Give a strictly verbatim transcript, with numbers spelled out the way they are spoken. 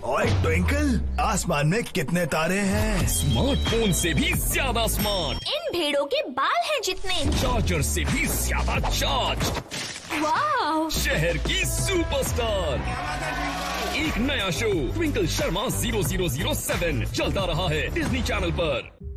ओए ट्विंकल, आसमान में कितने तारे हैं? स्मार्टफोन से भी ज्यादा स्मार्ट। इन भेड़ों के बाल हैं जितने। चार्जर से भी ज्यादा चार्ज। वाह! शहर की सुपरस्टार। एक नया show Twinkle Sharma zero zero zero seven चलता रहा है डिज्नी चैनल पर।